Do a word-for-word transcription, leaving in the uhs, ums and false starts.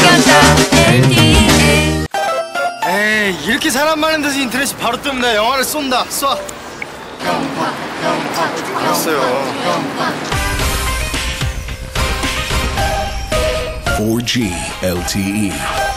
이겼다 엘티이. 에이, 이렇게 사람 많은 데서 인터넷이 바로 뜨면 나 영화를 쏜다. 쏴. 알았어요. four G 엘티이